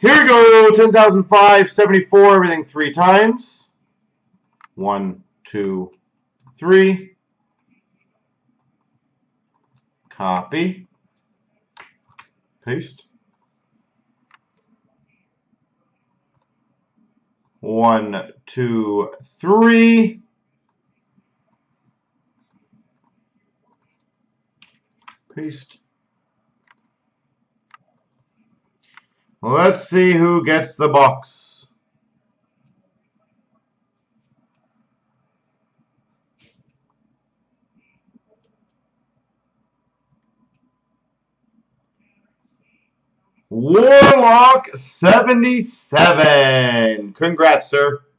Here we go, 10,574, everything 3 times. 1, 2, 3. Copy. Paste. 1, 2, 3. Paste. Let's see who gets the box. Warlock 77. Congrats, sir.